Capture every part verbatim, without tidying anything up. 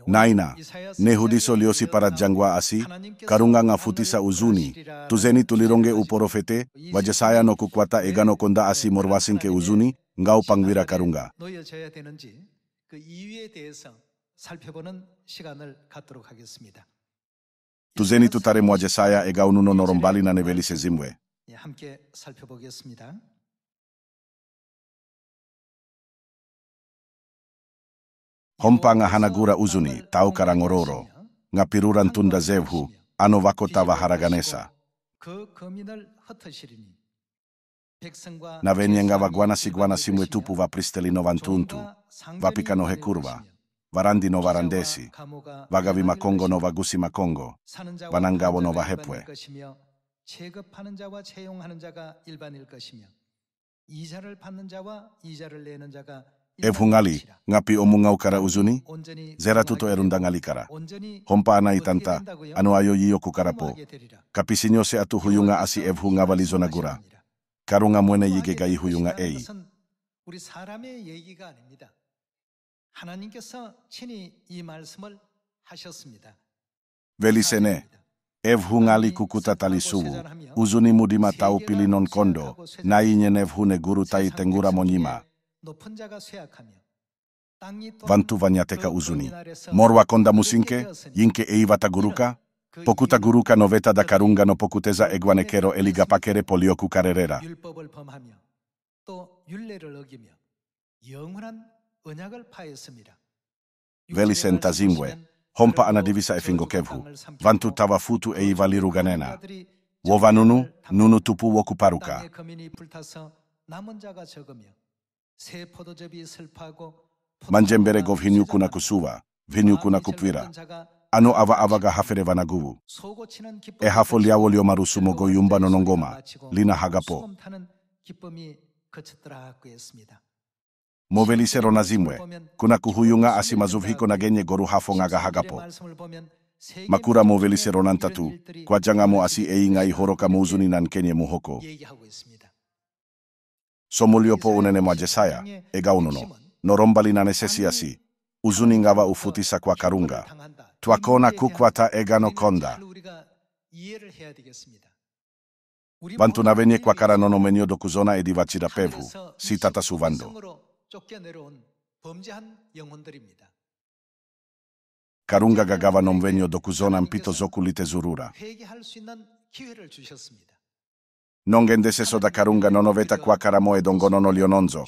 Naina, nehudiso liosi para jangwa asi, karunga nga futisa uzuni, tuzeni tulironge uporofete, wajasaya no kukwata egano konda asi morwasinke uzuni, ngau pangwira karunga. Tuzeni tutare wajasaya egau nuno norombali na nevelise zimwe. Hompa nga hanagura uzuni, tau karangororo, nga piruran tunda zevhu, ano vakotava haraganesa. Na venyenga vagwana sigwana simwe tupu va pristelino vantuntu, vapikano he kurva, varandi no varandesi, vagavi makongo no vagusi makongo, vanangavo no vahepwe. Evhungali, ngapi omungau kara uzuni, zera tuto erundangali kara. Hompa ana itanta, anu ayo yiyo kukarapo. Kapisinyo se atu huyunga asi evhunga valizona gura. Karunga mwene yige gai huyunga ei. Velisene, evhungali kukuta talisubu, uzuni mudima tau pilinon kondo, na inyen evhune guru tai tengura monyima. Vantu vanyateka uzuni. Morwa konda musinke, yinke eivata guruka, pokuta guruka noveta da karunga no pokuteza egwanekero eligapakere polioku karerera. Velisen tazimwe, hompa anadivisa efingo kevhu, vantu tava futu eivaliru ganena. Wovanunu, nunu tupu woku paruka. Manjembere gov hinyukuna kusuva, hinyukuna kupwira. Ano ava avaga hafere vanaguvu. E hafo liawo liomaru sumogo yumba nonongoma, lina hagapo. Movelisero nazimwe, kuna kuhuyunga asimazuvhiko nagenye goru hafo ngaga hagapo. Makura movelisero nantatu, kwa jangamo asi eingai horoka muuzuni nan kenye muhoko. Somuliopo unene mwajesaya, ega unono. Norombali na nesesiasi, uzuni ngava ufutisa kwa karunga. Twakona kukwata egano konda. Bantu na venye kwa karanono menyo dokuzona edivachira pevhu, sitata suvando. Karunga gagava nomvenyo dokuzona mpito zokulite zurura. Nongende soda karunga nonoveta kwa karamo edongono no liononzo.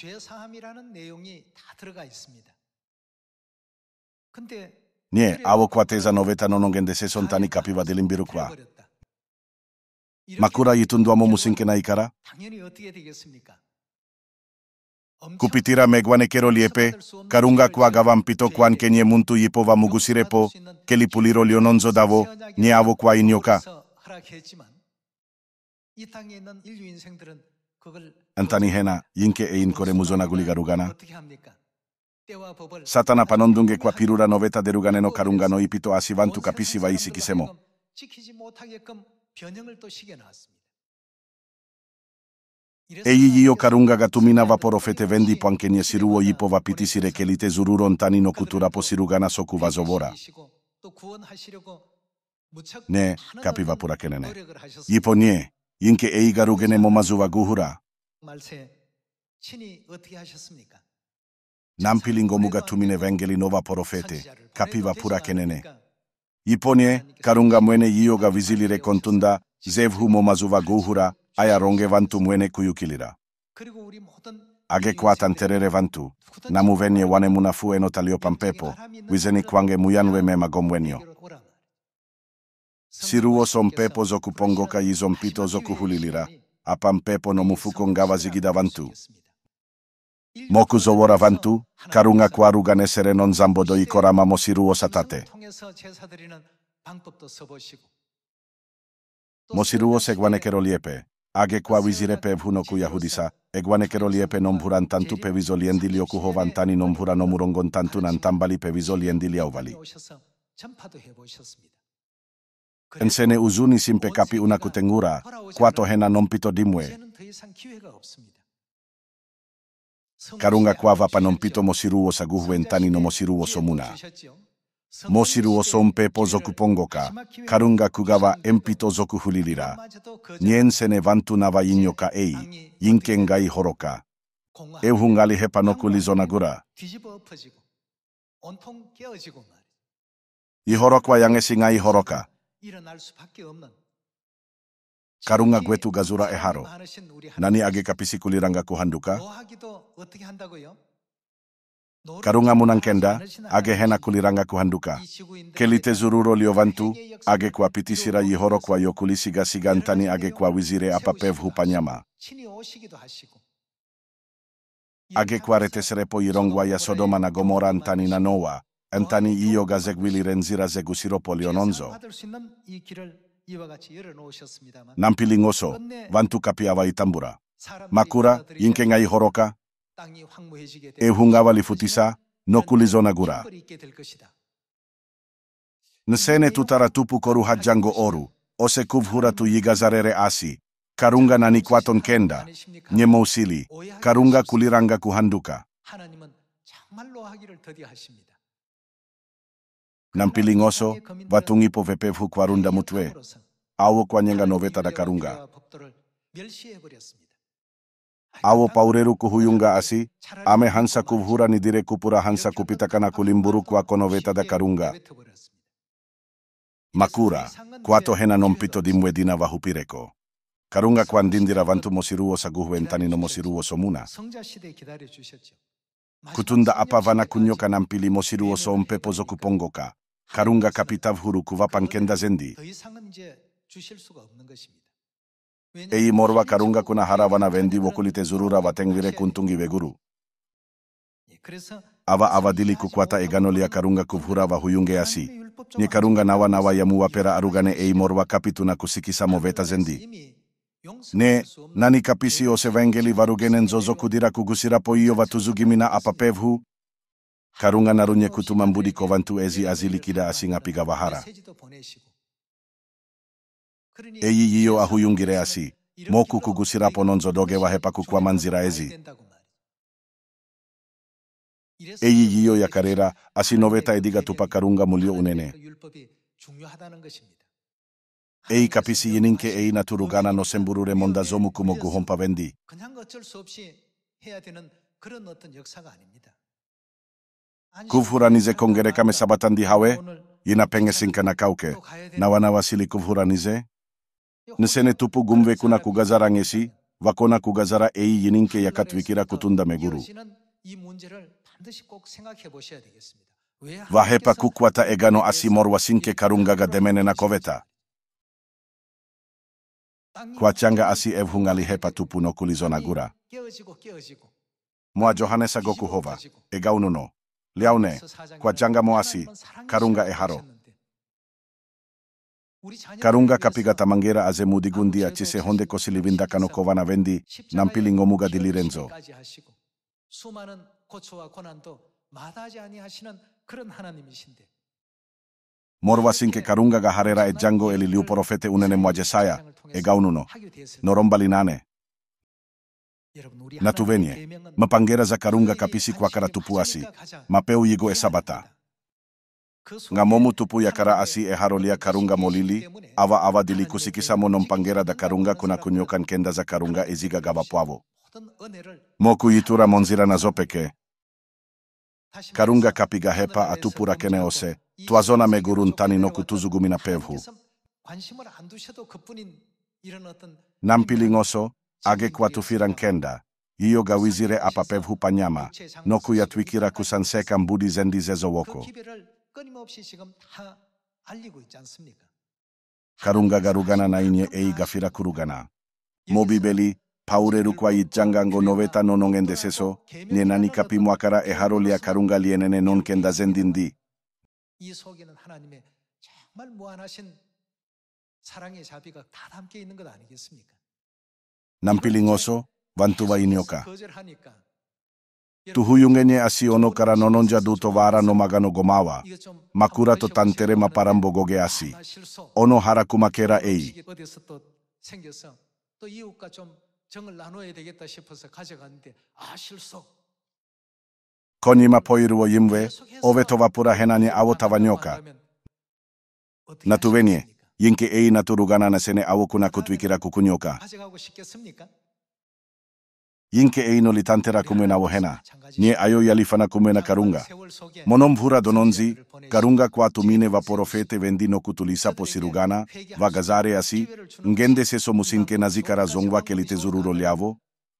Nye, awo kwa teza noveta nonongende sontani kapiva dilimbiru kwa. Makura yitunduamo musinke na ikara? Kupitira megwanekero liepe, karunga kwa gavampito kwan kenye muntu yipova mugusirepo, kelipuliro liononzo davo, nye awo kwa inyoka. Antani hena, yinke e inkore muzona guligarugana. Satana panondunge kwa pirura noveta deruganeno karunga no ipito asivantu kapisi vaisi kisemo. Eyi yiyo karunga gatumina vaporofete vendi pankenye siruo yipo vapitisire kelite zururon tani no kuturapo sirugana soku vazovora. Ne, kapi vapura kenene. Yipo nye, yinke eyi garugene momazuva guhura. Nampilingo mugatumine vengeli nova porofete, kapi vapura kenene. Yiponye, karunga mwene yiyoga vizilire kontunda, zevhu momazuva guhura, aya ronge vantu mwene kuyukilira. Age kwatan terere vantu, namu venye wane munafu eno talio pampepo, wizeni kwange muyanwe mema gomwenyo. Siruo sompepo zoku pongoka yizompito zoku hulilira, apampepo no mufuko ngava zigida vantu. Moku zowora vantu, karunga kwaruga serenon zambodo ikorama mosiruo satate. Mosiruo segwanekero liepe, age kwa wizirepe vhunoku yahudisa, egwanekero liepe nomburan tantu pevizo liendilio kuhovantani nombura nomurongon tantu nantambali pevizo liendiliauvali. Ensene uzuni simpe kapi unakutengura, kwato hena nompito dimwe. Karunga kwa vapa nompito mosiruo saguhuen tani no mosiruo somuna. 모시루오 솜페포 조쿠pongoka karunga kugawa empito zokuhulilira niensene vantu nawa inyoka ei inkengai horoka euhungali hepanoku lizonagura ihorokwa yangesingai horoka karunga gwetu gazura eharo nani age kapisi kuliranga kuhanduka karunga munangkenda age hena kuliranga kuhanduka kelite zururo liovantu age kwa pitisira yihoro kwa yokulisiga sigantani age kwa wizire apapev hupanyama age kwa retesrepo irongwa ya Sodoma na Gomora antani na Noa antani iyo gazegwili renzira zegusiropo liononzo nampilingoso vantu kapiawa itambura makura inkengai horoka ehungawa lifutisa nokulizonagura nsene tutara tupu koru hajango oru ose kuvhura tu yigazarere asi karunga nani kwaton kenda nyemousili karunga kuliranga kuhanduka nampilingoso vatungipo vepevu kwarunda mutwe awo kwanyenga noveta da karunga awo paureru kuhuyunga asi ame hansa kuvhura nidire kupura hansa kupitakana kulimburu kwa konoveta da karunga makura kwato hena nompito dimwe dina vahupireko karunga kwandindira vantu mosiruo saguhu entani no mosiruo somuna kutunda apa vana kunyoka nampili mosiruo sompepo zokupongoka karunga kapitavhuru kuvapankenda zendi ei morwa karunga kuna haravana vendi wokulite zurura vatengvire kuntungi veguru ava avadili kukwata eganolia karunga kuvhura vahuyunge asi ni karunga nawa nawa yamuwapera arugane ei morwa kapituna kusikisa moveta zendi ne nani kapisi ose vengeli varugenen zozo kudira kugusira poio vatuzugimina apapevhu karunga narunye kutumambudi kovantu ezi azilikida asingapiga vahara eyi yiyo ahuyungire asi moku kugusira pononzo doge wahepaku kwa manzira ezi eyi yiyo ya karera asinoveta ediga tupa karunga mulio unene ei kapisi yininke ei naturugana no semburure monda zomu kumogu hompa vendi kuvhuranize kongere kame sabatandi hawe yina pengesinka na kauke nawa nawa sili kuvhuranize nsene tupu gumve kuna kugazara ngesi vakona kugazara ei yininke yakatwikira kutunda meguru vahepa kukwata egano asimorwa sinke karungaga demene na koveta kwa changa asi evhungali hepa tupu no kulizonagura moa Johanesa gokuhova egaununo liaune kwa changa moasi karunga eharo karunga kapiga tamangera azemudigundia chise honde kosilivindakano kovana vendi nampilingomuga dilirenzo morwa sinke karunga ga harera e jango eli liu porofete unene moa Jesaya egaununo norombalinane natuvenye mapangera za karunga kapisi kwa kara tupuasi mapeu yigo esabata ngamomu tupu yakara asi eharolia karunga molili ava ava dili kusikisa monompangera da karunga kuna kunyokan kenda za karunga eziga gavapuavo moku yitura monzira na zopeke karunga kapiga hepa atupura keneose tuazona megurun tani no kutuzugumina pevhu nampilingoso age kwatufiran kenda iyo gawizire apapevhu panyama no kuyatwikira kusanseka mbudi zendi zezowoko karunga garugana na inye ei gafira kurugana mobibeli paureru kwa itjangango noveta nonongende seso nenani kapi mwakara eharolia karunga lienene non kenda zendindi nampilingoso vantuwa inyoka tuhuyungenye asi ono kara nononja duto vara no magano gomawa makura to tantere maparambo goge asi ono harakumakera ei Konyima poiruo yimwe, ovetova pura henani awotawa nyoka. Natuvenye, yinke ei naturugana na sene awokuna kutwikira kukunyoka. Yinke ei no litantera kumwena wohena, nie ayo yalifana kumwena karunga. Monomvura dononzi, karunga kwa tumine vaporofete vendi no kutulisa posirugana, vagazare asi, ngende seso musinke nazikara zongwa kelite zururo liavo.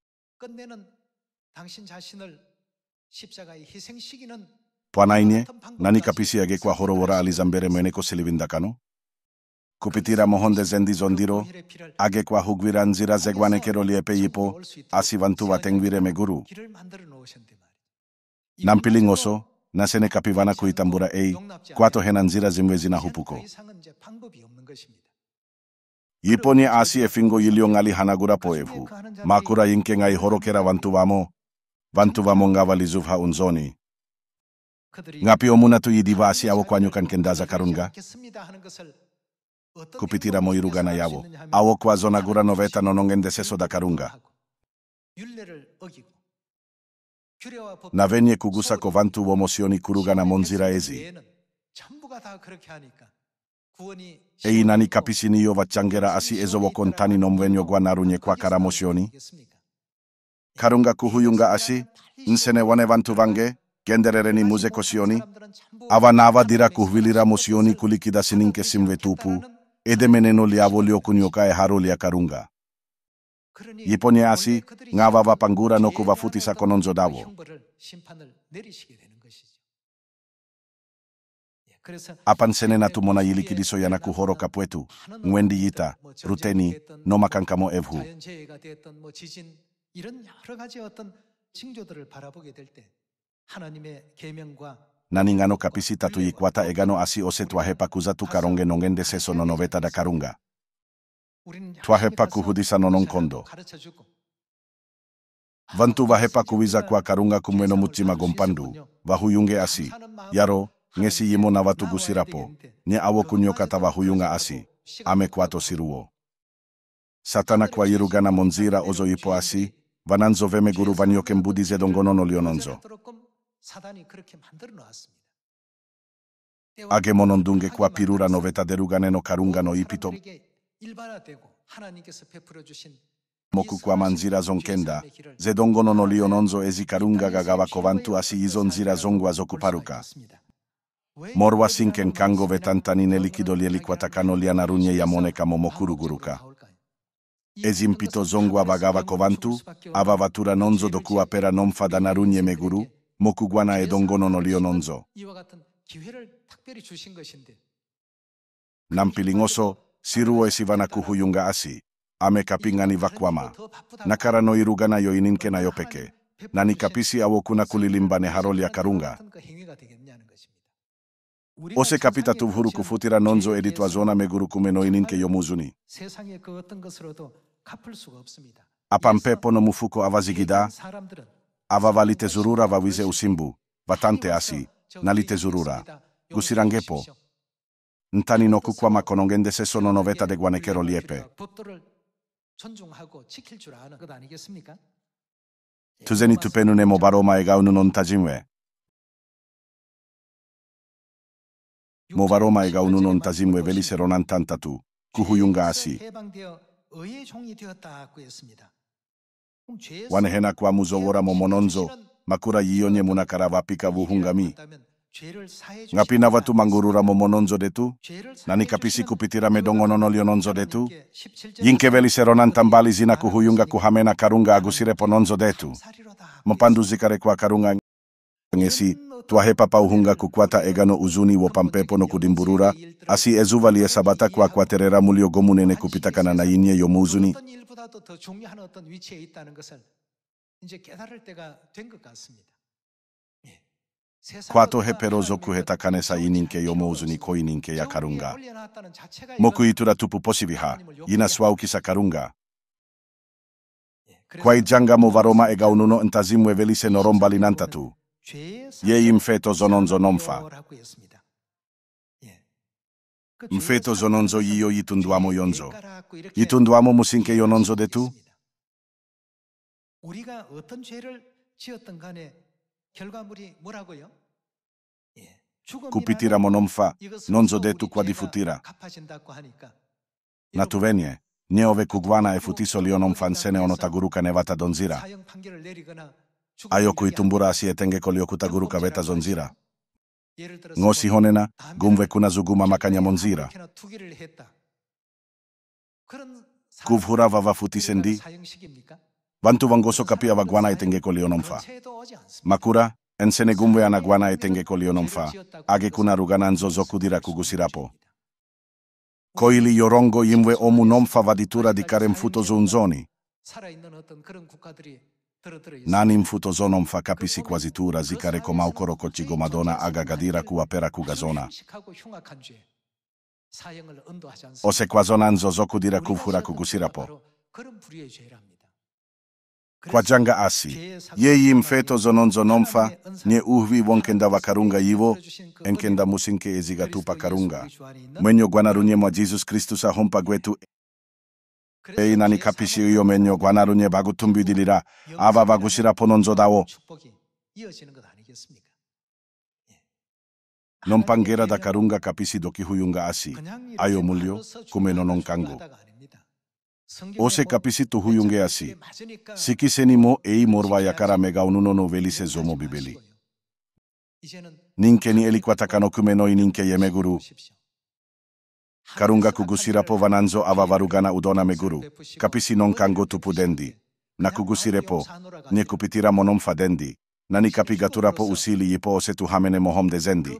Pwanaine, nani kapisi age kwa horowora alizambere mweneko silivindakano? Kupitira mohonde zendi zondiro, age kwa hugwira nzira zegwane kero liepe yipo, asi vantu watengwire meguru. Nampilingoso, nasene kapivana kuitambura ei, kwato hena nzira zimwe zina hupuko. Yiponi asi efingo yilio ngali hanagura poevu, makura yinke ngai horokera vantu wamo, vantu wamo ngawali zuvha unzoni. Ngapi omunatu yidiva asi awo kwanyukan kendaza karunga? Kupitira moirugana yavo, awo kwa zonagura noveta nonongende seso da karunga. Navenye kugusa kovantu womosioni kurugana monzira ezi. Ei nani kapisi niyo vachangera asi ezo wokontani nomwenyo gwa narunye kwa karamosioni? Karunga kuhuyunga asi, nsene wane vantu vange, genderereni muze kosioni, ava nava dira kuhvilira mosioni kulikida sininke simve tupu, edemeneno liavo liokunyoka e haro lia karunga. Yiponye asi, ngava vapangura no kuvafutisa kononzo davo. Apan sene natumona yilikidiso yana kuhoro kapwetu, ngwendi yita, ruteni, no makankamo evhu. Naningano kapisi tatu yikwata egano asi ose tuahepa kuzatu karonge nongende seso no noveta da karunga. Tuahepa kuhudisa nonon kondo. Vantu vahepa kuwiza kwa karunga kumweno mutima gompandu, vahuyunge asi, yaro, ngesi yimo na watu gusirapo, nye awo kunyokata vahuyunga asi, ame kwato siruo. Satana kwa yirugana monzira ozo yipo asi, vananzo veme guru vanyoke mbudi zedongono no liononzo. Age monondunge kwa pirura noveta derugane no karunga no ipito. Moku kwa manzira zonkenda, zedongono no liononzo ezi karunga gagawa kovantu asi izonzira zongwa zokuparuka. Morwa sinken kango vetantanine likido lielikwatacano lianarunye yamone kamo mokuru guruka. Ezimpito zongwa vagawa kovantu, ava vatura nonzo dokua pera nomfa danarunye meguru, moku guana edongono no liononzo. Nampilingoso, siruo esivana kuhuyunga asi, ame kapingani vakwama. Nakara no irugana yo ininke na yopeke. Nani kapisi awokuna kulilimbane harolia karunga. Ose kapita tuvhuru kufutira nonzo editwa zona meguru kumeno ininke yomuzuni. Apampepo no mufuko avazigida, avavalite zurura vawize usimbu, vatante asi, nalite zurura, gusirangepo. Ntani no kukwama konongende seso no noveta de guanekero liepe. Tuzeni tupenune mo baroma egaunu non tajimwe. Mo baroma egaunu non tajimwe velise ronan tantatu, kuhuyunga asi. Wanehena kwa muzowora mo mononzo, makura yionye munakara vapika vuhungami. Ngapina watu mangurura mo mononzo detu, nani kapisi kupitira medongono no liononzo detu, yinke velise ronan tambali zina kuhuyunga kuhamena karunga agusire pononzo detu. Mopandu zikare kwa karunga ngesi, tuahepa pauhunga kukwata egano uzuni wo pampepo no kudimburura, asi ezuvali esabata kwa kwaterera mulio gomunene kupitakana na yinye yomu uzuni. Kwato hepero zoku hetakane sa ininke yomo uzuni ko ininke ya karunga. Moku itura tupu posiviha, yina swaukisa karunga. Kwa ijanga mo varoma egaununo entazimwe velise norombali nantatu. Ye imfeto zononzo nomfa. Mfeto zononzo yiyo yitunduamo yonzo. Yitunduamo musinke yononzo detu? 결과물이 뭐라고요? 예. Kupitiramo non fa, non zo detu qua di futira. Na tu venje, njehove kugwana e futisoli onom fansene ono taguruka nevata donzira. Ayo kui tumbura asi etenge kolioku taguruka veta zonzira. Ngosi honena, gumve kuna zuguma makanya monzira. Kuvhura vava futisendi, vantu vangoso kapia vagwana etenge kolionom fa. Makura, ensene gumve anagwana etenge kolionom fa, age kuna rugananzo zokudira kugusirapo. Koili yorongo imwe omu nomfa vaditura di karem futozunzoni. Nanim futozonom fa kapisi quasitura zikare komaukoro kochigo madonna aga gadira kuapera kugazona. Ose quazonanzo zokudira kuvhura kugusirapo. Kwajanga asi, ye yim feto zonon zonomfa, nye uhvi wonkenda wakarunga yivo, enkenda musinke eziga tupa karunga. Mwenyo guanarunye mwa Jesus Christus a hompa gwetu. Ei nani kapisi uyo menyo guanarunye bagutumbi dilira, ava bagusira pononzo dawo. Non pangera da karunga kapisi doki huyunga asi, ayo mulyo, kumeno non kango. Ose kapisi tu huyunge asi. Sikiseni mo ei morwa yakara mega ununono velise zomo bibeli. Ninke ni eliquatakano kumenoi ninke yemeguru. Karunga kugusirapo vananzo ava varugana udona meguru. Kapisi non kango tupu dendi. Na kugusirepo, nye kupitira monom fadendi. Nani kapigaturapo usili yipo ose tu hamene mohom dezendi.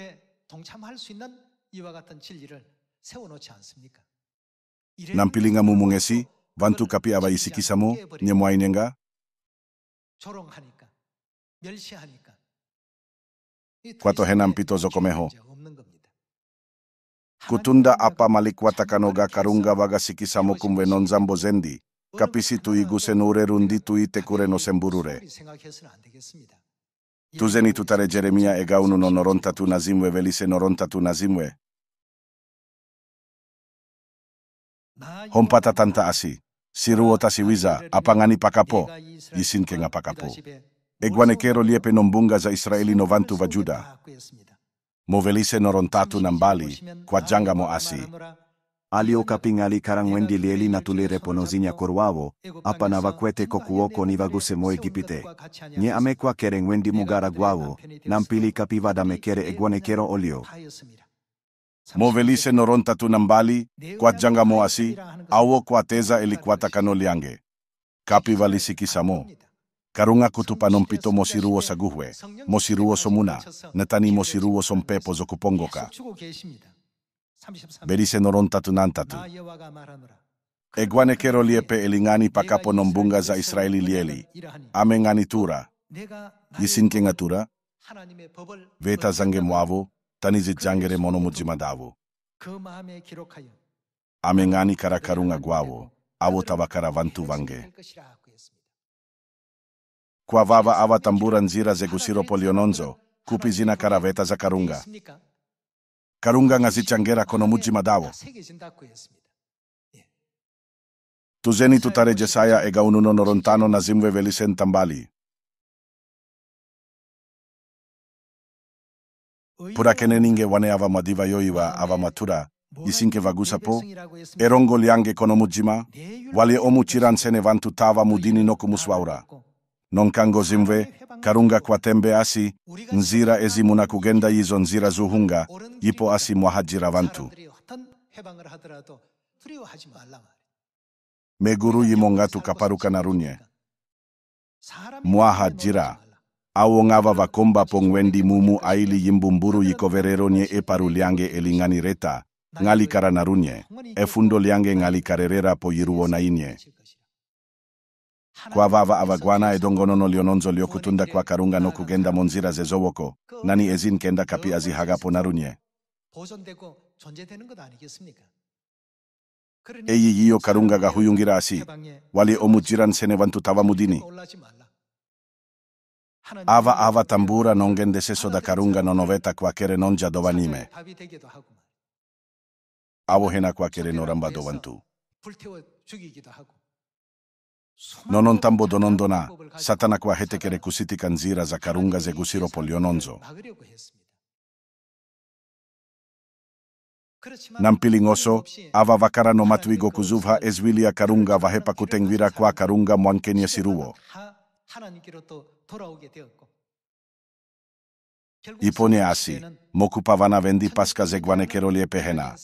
Nampilinga mumungesi, vantu kapi ava isikisamo, nye mwainenga. Kwato henam pito zokomeho. Kutunda apa malikwatakaноga karunga vaga sikisamo kumwe non zambo zendi. Kapisi tu igusenure rundi tu itekure no semburure. Tuzeni tutare Jeremia egaunu no noronta tu nazimwe velise noronta tu nazimwe. Hompata tanta asi, siruo tasiwiza, apangani pakapo, isinke nga pakapo. Egwanekero liepe nombunga za Israeli novantu vajuda. Movelise norontatu nambali, kwa janga mo asi. Alio kapingali karangwendi lieli natulire ponozinya korwavo, apa navakwete kokuoko ni vaguse mo Egipite. Nye amekwa kerengwendi mugara guavo, nampili kapivada mekere egwanekero olio. Movelise norontatu nambali, kwa janga mo asi, awo kwa teza eliquatakano liange. Kapi valisikisamo. Karunga kutupa nompito mosiruo saguhwe, mosiruo somuna, netani mosiruo sompepo zokupongoka. Berise norontatu nantatu. Egwanekero liepe elingani pakapo nombunga za Israeli lieli. Amengani tura. Yisinke ngatura. Veta zange mwavo. Tanizit jangere monomujimadavu. Amengani karakarunga guavo, awo tabakara vantu vange. Kwa vava ava tambura nzira zegusiro poliononzo, kupi zina karaveta za karunga. Karunga ngazichangera konomujimadavu. Tuzeni tutare Jesaya ega ununo norontano na zimwe velisen tambali. Pura kene ninge wane ava madiva yoiwa ava matura, isinke vagusapo, erongo liange konomujima, wale omu chiransene vantu tava mudini no kumuswaura. Nonkango zimwe, karunga kwa tembe asi, nzira ezimuna kugenda yizo nzira zuhunga, yipo asi mwahajira vantu. Meguru yimongatu kaparuka narunye. Mwahajira. Awo ngava vakomba pongwendi mumu aili yimbumburu yikoverero nye eparu liange elingani reta, ngali karanarunye, efundo liange ngali karerera po yiruo na inye. Kwa vava avagwana edongonono liononzo liokutunda kwa karunga no kugenda monzira zezowoko, nani ezin kenda kapi azihagapo narunye. Eyi yiyo karunga ga huyungira asi, wali omujiran sene vantu tawa mudini. Ava ava tambura nongende seso da karunga nonoveta kwa kere nonja dovanime. Awo hena kwa kere noramba dovantu. Nonon tambo donondona, satanakwa hetekere kusitikan zira za karunga ze gusiro poliononzo. Nampiling oso, ava vakara no matwigo kuzuvha ezwilia karunga vahepa kutengwira kwa karunga mwankenya siruo. Ipone asi, mokupavana vendi paska zegwane kerolie pehena.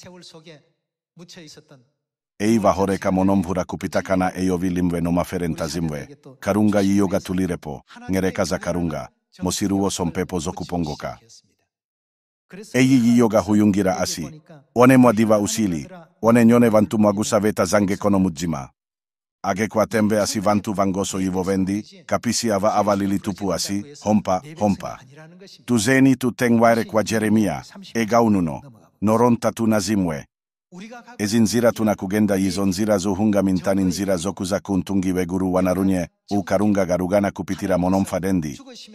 Eiva horeka monomvura kupitakana eyovilimwe no maferentazimwe, karunga yiyoga tulirepo, ngereka za karunga, mosiruo sompepo zokupongoka. Eyi yiyoga huyungira asi, one mwadiva usili, one nyone vantu mwagusaveta zange kono mujima. Age kwa tembe asi vantu vangoso yivo vendi, kapisi ava ava lilitupu asi, hompa, hompa. Tuzeni tu tengwaire kwa Jeremia, ega ununo, noronta tu nazimwe. Ezi nzira tunakugenda yizo nzira zuhunga mintani nzira zokuza kuntungi weguru wanarunye, ukarunga garugana kupitira monomfadendi.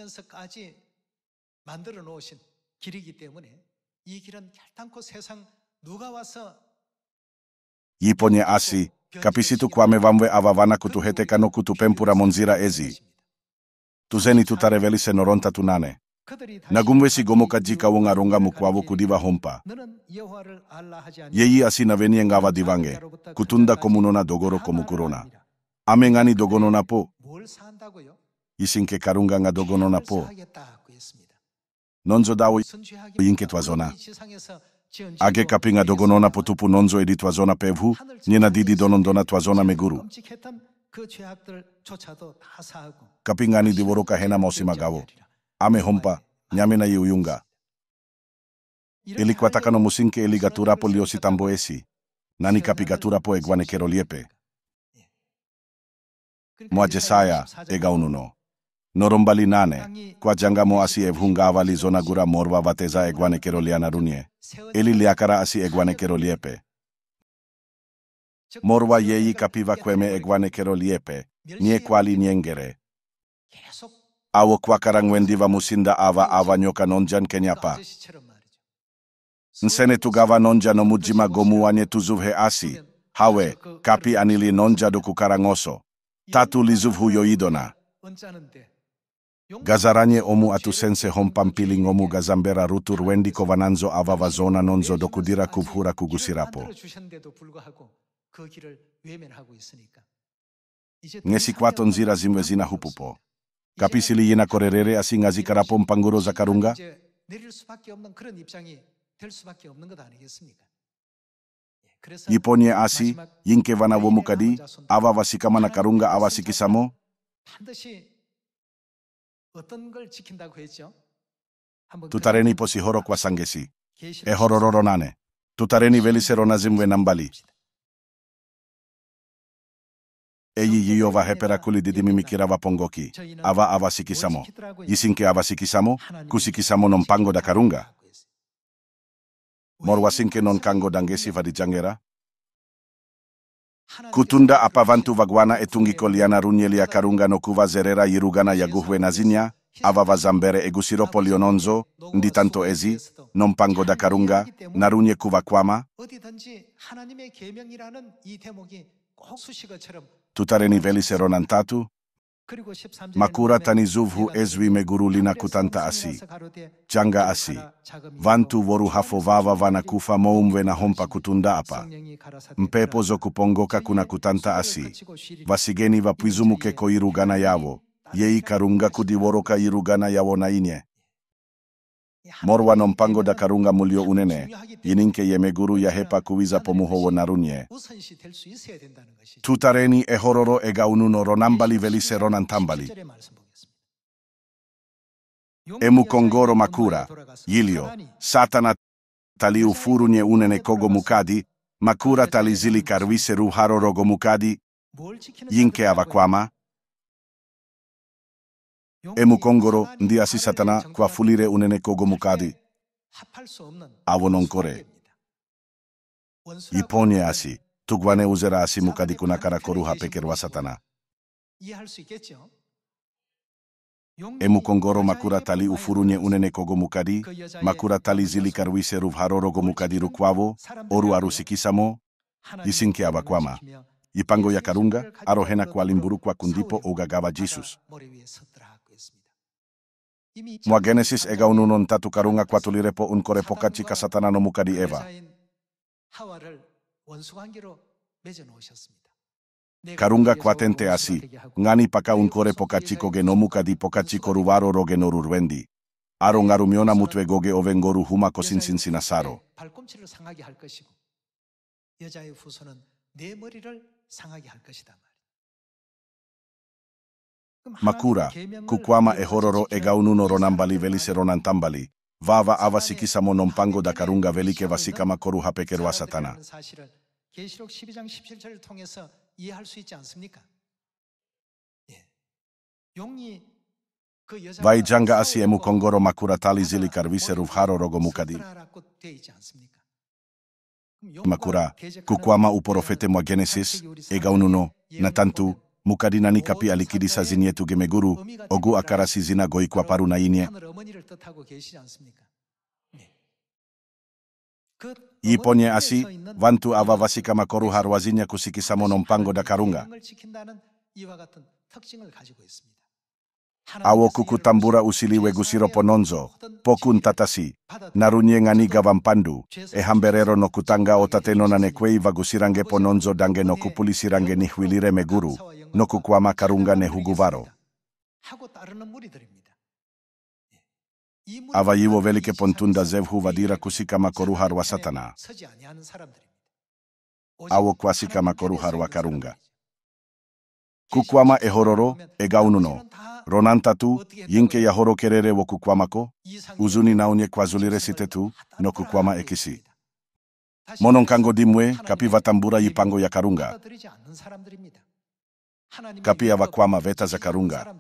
Yiponye asi, kapisitu kwame vamwe avavana kutuheteka no kutupempura monzira ezi. Tuzeni tutarevelise noronta tunane. Nagumwe si gomoka jika wongaronga mukwawo kudiva hompa. Yeyi asi navenie ngava divange, kutunda komunona dogoro komukurona. Ame ngani dogonona po. Isinke karunga nga dogonona po. Nonzo dawo yinke twazona. Age kapinga dogonona po tupu nonzo edi twazona pevhu, nyena didi donondona twazona meguru. Kapingani divoroka hena mausimagawo. Ame hompa, nyame na yuyunga. Ili kwatakano musinke eli gatura po liosi tamboesi. Nani kapi gatura po egwane keroliepe. Moa Jesaya, ega ununo. Norombali nane, kwa janga mo asi evhunga avali zona gura morva vateza egwane keroliana runye. Eli liakara asi egwane keroliepe. Morwa yeyi kapiva kweme egwane keroliepe, nie kwali niengere. Awo kwa karangwendiva musinda ava ava nyoka nonjan kenyapa. Nsene tugava nonja no mujima gomuanye tuzuvhe asi. Hawe, kapi anili nonja do kukarangoso. Tatu lizuvhu yoidona. Gazaranye omu atusense hompampiling omu gazambera rutur wendi kovananzo ava vazona nonzo dokudira kubhura kugusirapo. Ngesi kwato nzira zimwe zina hupupo. Kapisili yina korerere asi ngazi karapom panguro za karunga? Yiponye asi, yinke vana womukadi, ava vasikamana karunga ava sikisamo? Tutareni posi horo kwa sangesi. E horororo nane. Tutareni velisero nazimwe nambali. Eyi yiyova hepera kuli didimimikira vapongoki. Ava ava sikisamo. Yisinke ava sikisamo, kusikisamo non pango da karunga. Morwasinke non kango dangesi vadijangera. Kutunda apa vantu vagwana etungiko liana runyelia karunga no kuva zerera yirugana yaguhwe nazinya, ava vazambere egusiro poliononzo, ndi tanto ezi, non pango da karunga, narunye kuva kwama. Tutareni velisero nantatu. Makura tani zuvhu ezwi megurulina kutanta asi. Janga asi. Vantu voru hafo vava vana kufa moumwe na hompa kutunda apa. Mpepo zo kupongoka kuna kutanta asi. Vasigeni vapwizumuke ko irugana yavo. Yei karunga kudiworoka irugana yawo na inye. Morwa no mpango da karunga mulio unene. Yininke ye meguru ya hepa kuwiza pomuhowo narunye. Tutareni e hororo ega ununo ronambali velise ronantambali. Emu kongoro makura, yilio, satana tali ufuru nye unene kogo mukadi, makura tali zili karwise ruharo rogo mukadi, yinke avakwama. Emu kongoro ndi asi satana kwa fulire unene kogo mukadi. Awo nonkore. Yiponye asi. Tugwane uzera asi mukadi kunakara koruha pekerwa satana. Emu kongoro makura tali ufurunye unene kogo mukadi, makura tali zili karwise ruvharo rogo mukadi rukwavo, oru arusikisamo, yisinke abakwama. ipango ya karunga, arohena kwa limburu kwa kundipo ogagawa Jesus. Mwa Genesis ega ununon tatu karunga kwa tulirepo unkorepo kachika satana no muka di Eva. Karunga kwa tente asi, ngani paka unkorepo kachiko ge no muka di pokachiko ruwaro roge no rurwendi. Aro ngarumiona mutwe goge ovengoru huma kosinsin sinasaro. 발꿈치를 상하게 할 것이고 여자의 후손은 내 머리를 상하게 할 것이다 말이야. Makura, kukwama e hororo e gaununo ronambali velise ronantambali, vava avasikisamo nompango da karunga velike vasikama koru hapekerwa satana. 사실을 계시록 십이 장 십칠 절을 통해서 이해할 수 있지 않습니까? 예. 용이 그 여자가 Vaijanga asi emu kongoro makura tali zili karviseru vharo rogo mukadi. Makura, kukwama uporofete mwa Genesis, e gaununo, na tantu, mukadi nani kapi alikidisa zinietu gemeguru, ogu akarasi zina goikwa paru na inye. Iponye asi, vantu ava vasikama koru harwazinya kusikisamo nompango da karunga. Awo kukutambura usiliwe gusiro pononzo, pokun tatasi, narunye ngani gavampandu, e hamberero no kutanga otateno na nekwei vagusirange pononzo dange no kupulisirange nihwilire meguru, no kukwama karunga ne huguvaro. Ava yiwo velike pontunda zevhu vadira kusikama koruharwa satana. Awo kwasikama koruharwa karunga. Kukwama e hororo, e gaununo. Ronantatu, yinke ya horo kerere wo kukwamako, uzuni naunye kwazulire sitetu, no kukwama ekisi. Mononkango dimwe, kapi vatambura yipango ya karunga. Kapi avakwama veta za karunga.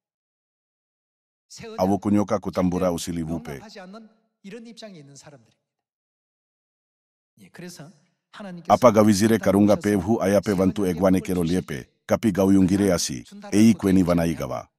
Awo kunyoka kutambura usilivupe. Apa gawizire karunga pevhu ayape vantu egwane kero liepe, kapi gauyungire asi, ei kweni vanaigawa.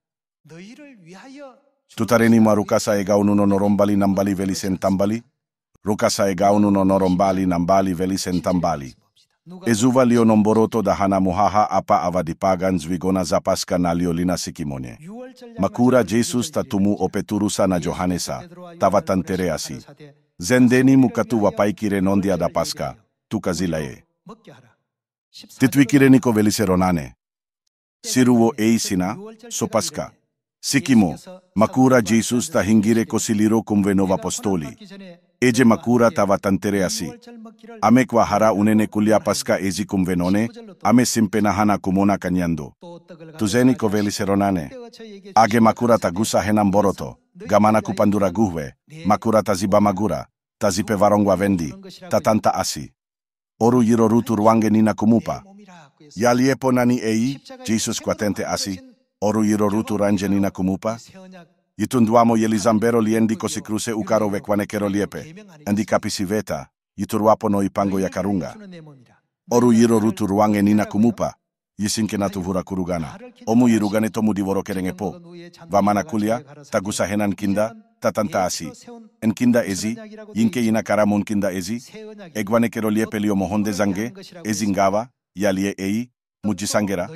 Tutareni marukasa e gaununo norombali nambali velisen tambali, rukasa e gaununo norombali nambali velisen tambali. Ezuva lio nomboroto dahana muhaha apa avadipagan zwigona zapaska na liolina sikimonye. Makura Jesus tatumu opeturusa na Johanesa, tavatantere asi. Zendeni mukatu wapaikire nondia da paska, tukazilaye. Titwikire niko veliseronane. Siruwo eisina, sopaska. Sikimo, makura Jesus tahingire kosiliro kumvenova apostoli. Eje makura tavatantere asi. Ame kwa hara unene kulia paska ezi kumvenone, ame simpenahana kumona kanyando. Tuzeni koveliseronane. Age makura tagusa henam boroto, gamana kupandura guhwe, makura taziba magura, tazipe varongwa vendi, tatanta asi. Oru yiro rutu ruange nina kumupa. Yaliepo nani ei, Jesus kwatente asi. Oru yiro rutu ranje nina kumupa. Yitunduamo yelizambero liendi kosikruse ukaro vekwanekero liepe. Andi kapisi veta, yituruapo no ipango ya karunga. Oru yiro rutu ruange nina kumupa. Yisinke natuvura kurugana. Omu yirugane tomu divoro kerengepo. Vamana kulia, tagusa henan kinda, tatanta asi. En kinda ezi, yinke yina karamun kinda ezi. Egwanekero liepe lio mohonde zange, ezi ngava, yalie ei, mujisangera.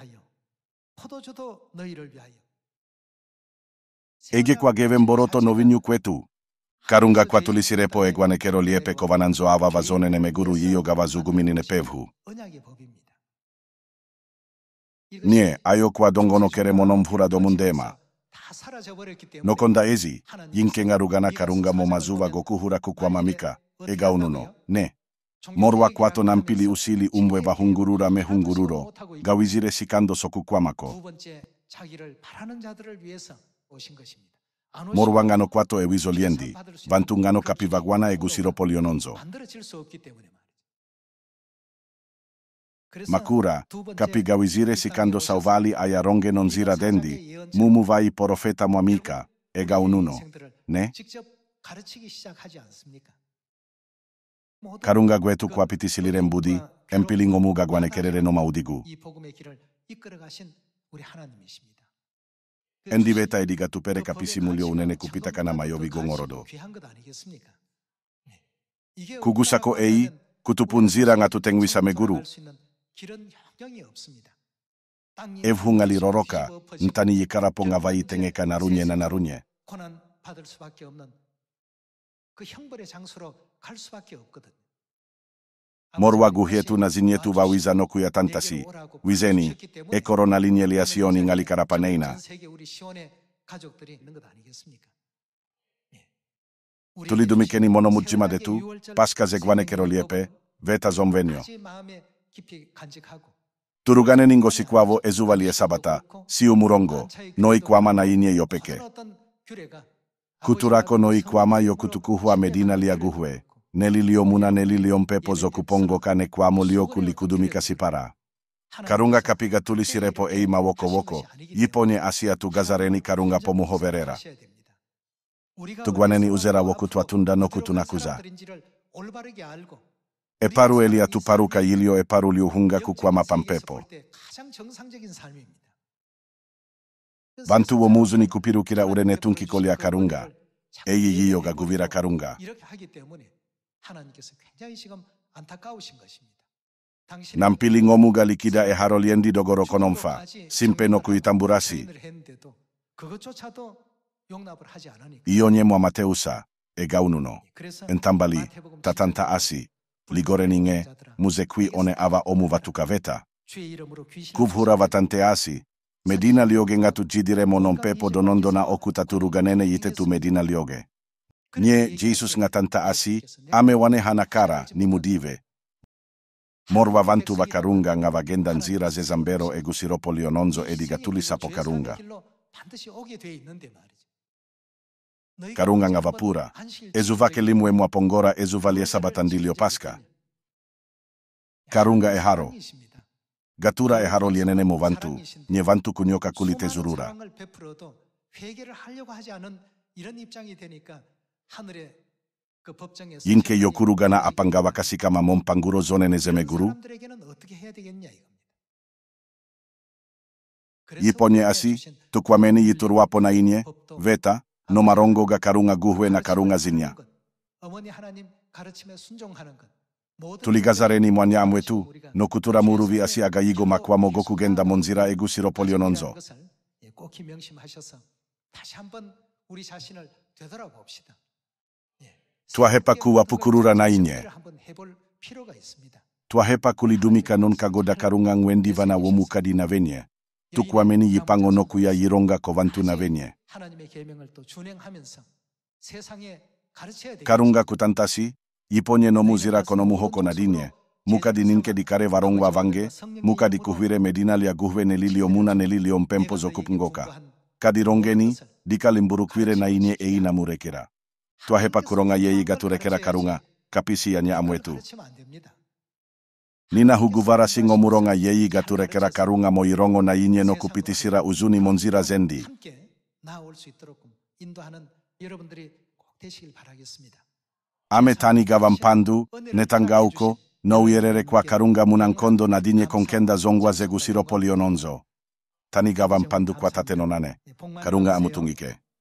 Ege kwa geven boroto novinyu kwetu. Karunga kwa tulisirepo egwanekero liepe kovananzo ava vazone ne meguru yiyo gavazugumini ne pevhu. Nie, ayo kwa dongono kere monomfura domundema. Nokonda ezi, yinke ngarugana karunga momazuva gokuhura kukwamamika, egaununo, ne. Morwa kwato nampili usili umbwe vahungurura mehungururo, gawizire sikando sokukwamako. Morwa ngano kwato ewizoliendi, vantu ngano kapivagwana egusiro poliononzo. Makura, kapi gawizire sikando sauvali ayaronge nonzira dendi, mumu vai porofeta mwamika, egaununo, ne? Karunga gwetu kwa pitisilire mbudi, empilingo muga gwanekerere no maudigu. Endi veta ediga tupere kapisi mulio unene kupita kana mayovi gongorodo. Kugusako ei, kutupunzira nga tutengwisa meguru. 길은 영영이 없습니다. 땅이 Evhungali roroka, ntani yikarapo ngavai tengeka narunye na narunye. 고난 받을 수밖에 없는 그 형벌의 장소로 갈 수밖에 없거든요. Morwagu hietu na zinietu wa wizano kuya tantasi, wizeni, e corona linealiazioni ngali karapaneina. 전 세계 우리 시온의 가족들이 있는 것 아니겠습니까? 예. 우리 Tulidumikeni monomujima 세월하게 detu, 유월절 paska zegwane keroliepe, veta zomvenio. 아직 마음에 깊이 간직하고 Turugane ningo sikwavo ezuvalie sabata, siu murongo, noi kwama na inye yopeke. 어떤 규례가 Kuturako noi kwama yokutukuhua medina liaguhue, neli liomuna neli liompepo zokupongo kane kwamo lioku likudumika sipara. Karunga kapiga tulisirepo eima woko woko, yiponye asia tu gazareni karunga pomuhoverera. Tugwaneni uzera woku twatunda no kutunakuza. Eparu elia tu paruka ilio eparu liuhunga kukwama pampepo. 가장 정상적인 삶입니다. Bantu wo muzuni kupirukira urene tunki kolia karunga. Eyi yiyoga guvira karunga. 이렇게 하기 때문에 하나님께서 굉장히 지금 안타까우신 것입니다. 당신은 Nampili ngomuga likida e haroliendi dogoro konomfa, simpe no kuitamburasi. 부인을 했는데도 그것조차도 용납을 하지 않으니까. Ionye mwa Mateusa, e gaununo. 그래서 Entambali, 마태복음 tatanta asi, ligoreninge, muzekwi one ava omu vatukaveta. 주의 이름으로 귀신을 Kuvhura vatante asi. Medina lioge ngatu jidire monompepo donondona okutaturuganene yitetu medina lioge. Nye Jesus ngatanta asi, ame wane hanakara ni mudive. Morwa vantu vakarunga ngavagenda nzira zezambero e gusiropo liononzo edigatuli sapo karunga. 반드시 오게 돼 있는데 말이죠. Karunga ngavapura, ezuvake limwe mwa pongora ezuvalie sabatandilio paska. Karunga e haro. Gatura e haro lienene mo vantu, nye vantu kunyoka kulite zurura. 상황을 베풀어도 회개를 하려고 하지 않은 이런 입장이 되니까 하늘의 그 법정에서 Yinke yokurugana apangawa kasikama mompanguro zone nezeme guru. 사람들에게는 어떻게 해야 되겠냐 이겁니다. Yiponye asi, tukwameni yiturwapo na inye, veta, no marongo ga karunga guhwe na karunga zinya. 어머니 하나님 가르침에 순종하는 것. 모든 Tuligazareni mwanya amwetu, no kutura muruvi asi agayigo makwamo gokugenda monzira e gusiropo liononzo. 것을 꼭 명심하셔서 다시 한번 우리 자신을 되돌아봅시다. Twahepa kuwa pukurura na inye. 한번 해볼 필요가 있습니다. Twahepa kulidumika non kagoda karunga ngwendi vana womukadi na venye. Tukwameni yipango no kuya yironga kovantu na venye. 하나님의 계명을 또 준행하면서 세상에 가르쳐야 되겠죠. Karunga kutantasi, yiponye no muzira kono muhoko na dinye. Mukadi ninke di kare varongwa vange, mukadi kuhwire medina lia guhwe nelilio muna nelilio mpempo zokupungoka. Kadi rongeni, dikalimburukwire na inye e ina murekera. Twahepa kuronga yeyi gaturekera karunga, kapisi yanya amwetu. 가르치면 안 됩니다. Nina huguvara singo muronga yeyi gaturekera karunga moirongo na inye no kupitisira uzuni monzira zendi. 함께 나아올 수 있도록 인도하는 여러분들이 꼭 되시길 바라겠습니다. Ame tani gavampandu, netangauko, no uyerere kwa karunga munankondo na dinye konkenda zongwa zegusiro poliononzo. Tani gavampandu kwa tatenonane. Karunga amutungike.